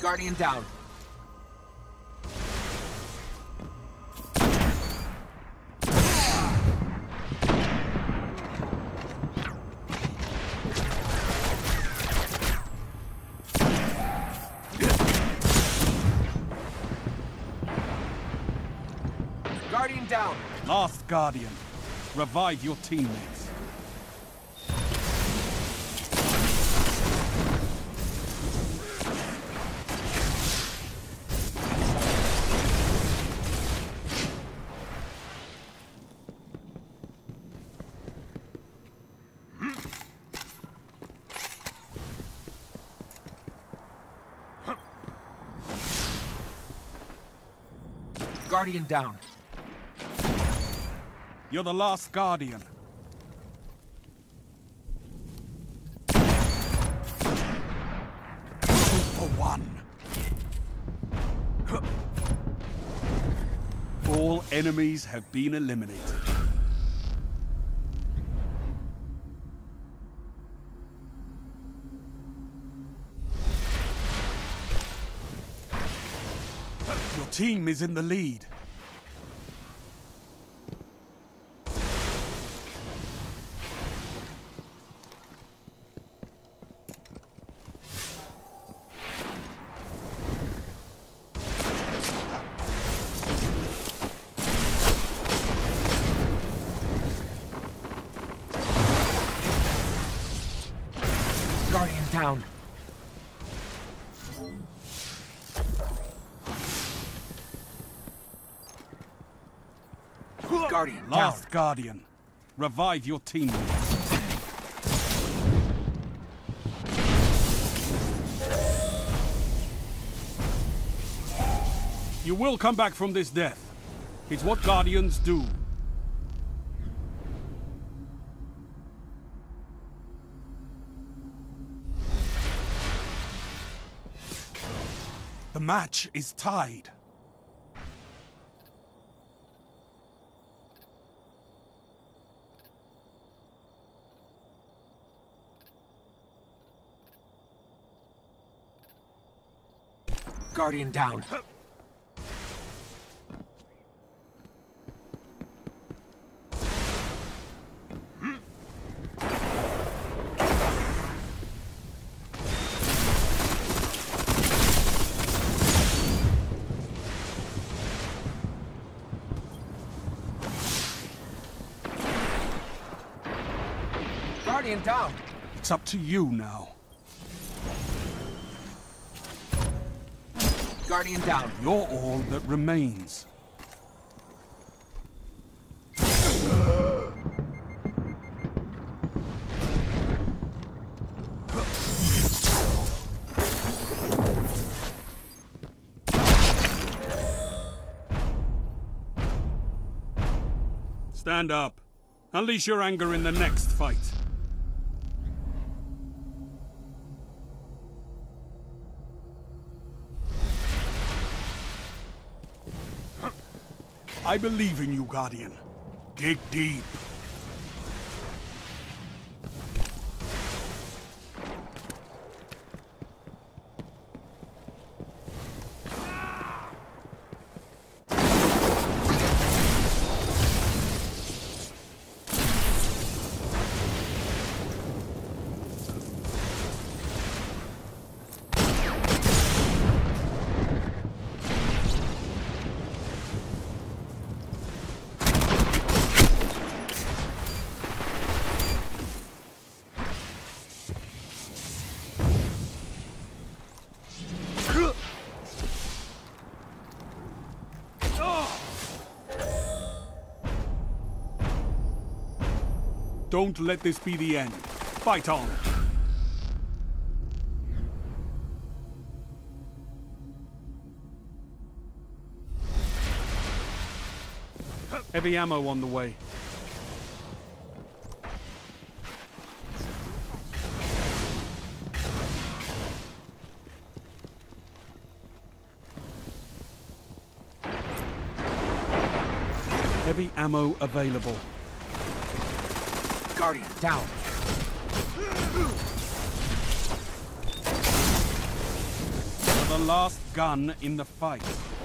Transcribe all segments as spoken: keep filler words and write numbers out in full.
Guardian down. Guardian down. Last Guardian. Revive your teammates. Guardian down. You're the last Guardian. Two for one. All enemies have been eliminated. Your team is in the lead. Guardian down. Guardian Last down. Guardian. Revive your teammates. You will come back from this death. It's what Guardians do. The match is tied. Guardian down. Guardian down. It's up to you now. Guardian down. You're all that remains. Stand up. Unleash your anger in the next fight. I believe in you, Guardian. Dig deep. Don't let this be the end. Fight on. Heavy ammo on the way. Heavy ammo available. Guardian down. You're the the last gun in the fight.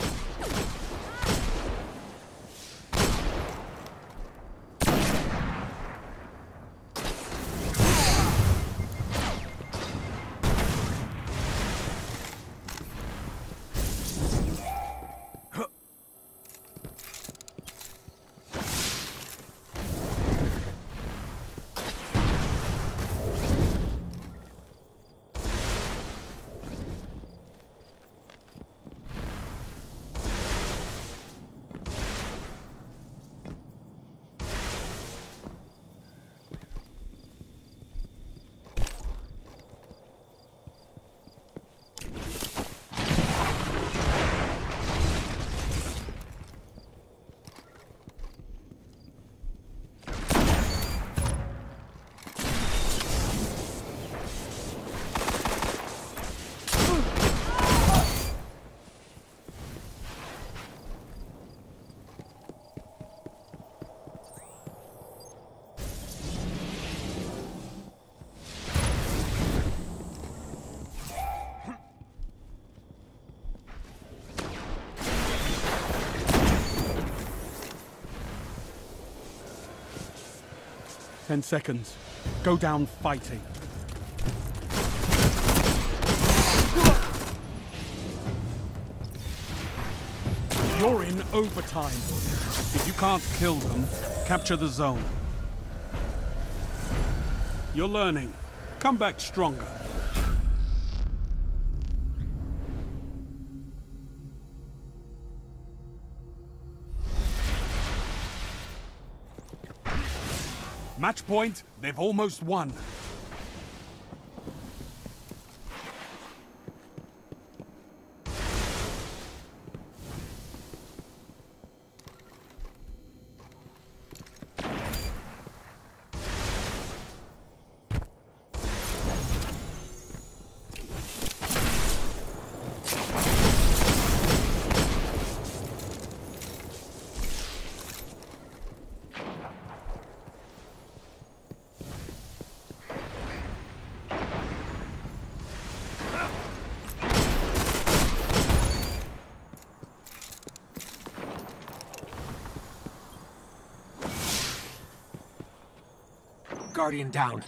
Ten seconds. Go down fighting. You're in overtime. If you can't kill them, capture the zone. You're learning. Come back stronger. Match point, they've almost won. Guardian down.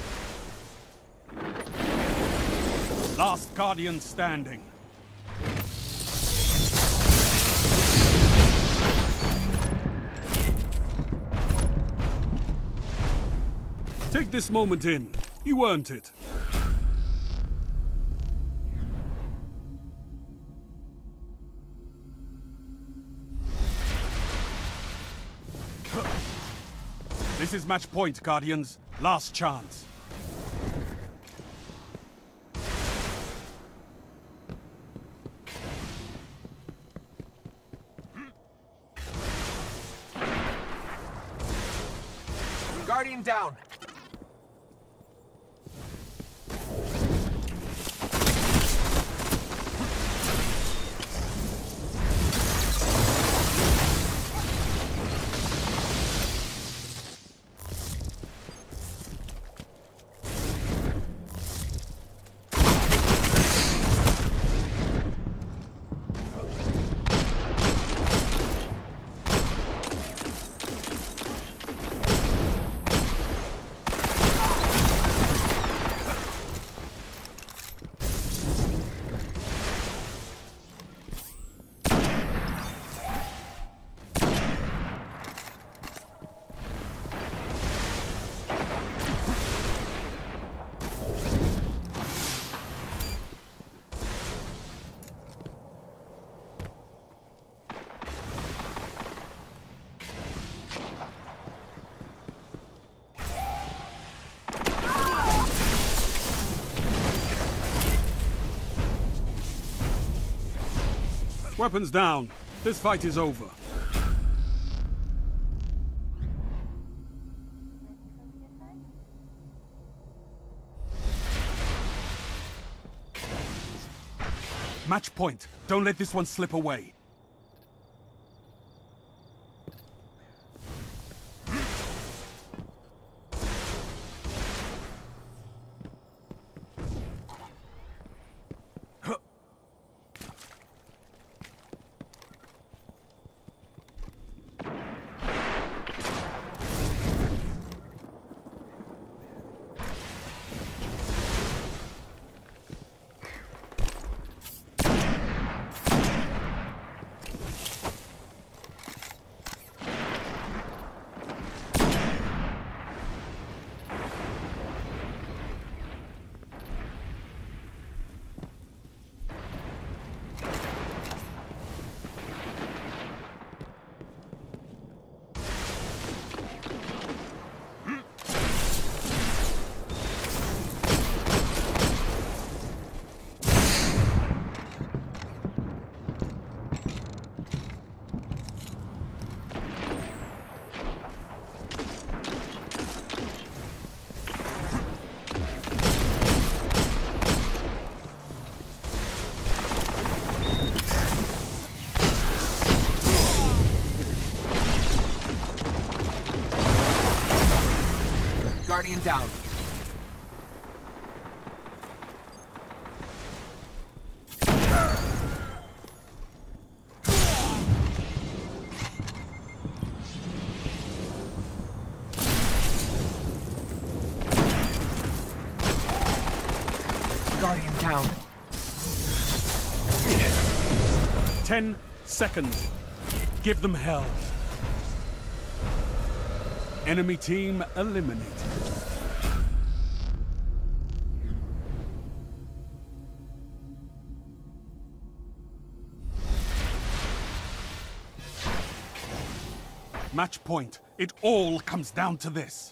Last Guardian standing. Take this moment in. You earned it. This is match point, Guardians. Last chance. Guardian down. Weapons down. This fight is over. Match point. Don't let this one slip away. down. Guardian down. Ten seconds. Give them hell. Enemy team eliminated. Match point. It all comes down to this.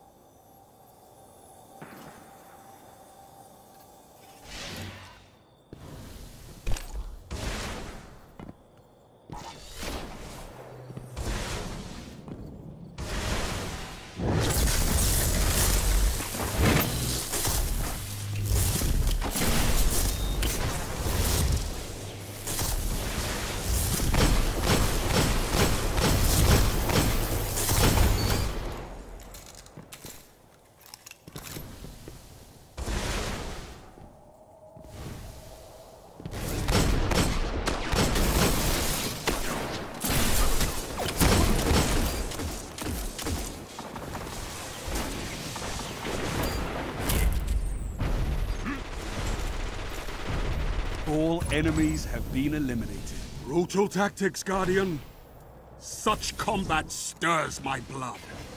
All enemies have been eliminated. Brutal tactics, Guardian. Such combat stirs my blood.